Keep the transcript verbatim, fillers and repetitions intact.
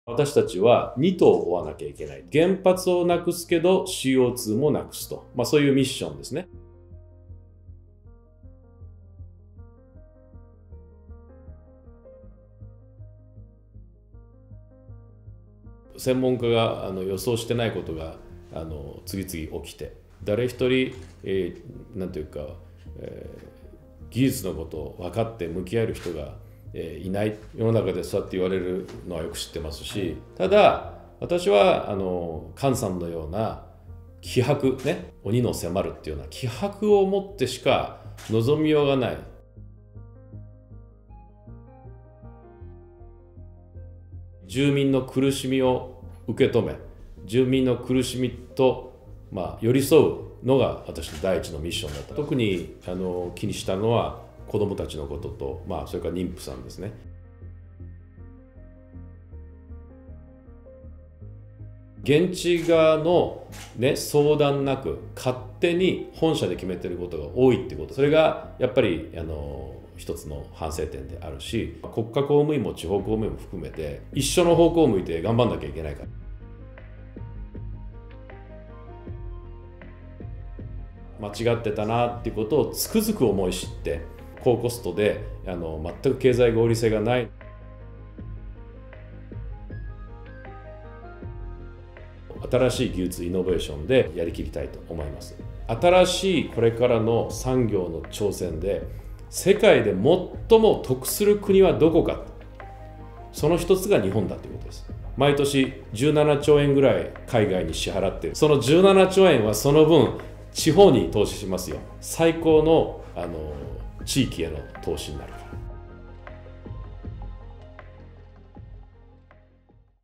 私たちはに頭追わなきゃいけない。原発をなくすけど シーオーツー もなくすと。まあそういうミッションですね。専門家があの予想してないことがあの次々起きて、誰一人、えー、なんていうか、えー、技術のことを分かって向き合える人が、えー、いない。世の中でそうやって言われるのはよく知ってますし、ただ私はあの菅さんのような気迫ね、鬼の迫るっていうような気迫を持ってしか望みようがない。住民の苦しみを受け止め、住民の苦しみと、まあ、寄り添うのが私の第一のミッションだった。特にあの気にしたのは子どもたちのことと、まあ、それから妊婦さんですね。現地側の、ね、相談なく勝手に本社で決めてることが多いってこと、それがやっぱりあの一つの反省点であるし、国家公務員も地方公務員も含めて一緒の方向を向いて頑張んなきゃいけないから、間違ってたなっていうことをつくづく思い知って、高コストであの全く経済合理性がない。新しい技術イノベーションでやりきりたいと思います。新しいこれからの産業の挑戦で世界で最も得する国はどこか、その一つが日本だということです。毎年じゅうななちょうえんぐらい海外に支払っている。そのじゅうななちょうえんはその分地方に投資しますよ。最高のあの地域への投資になる。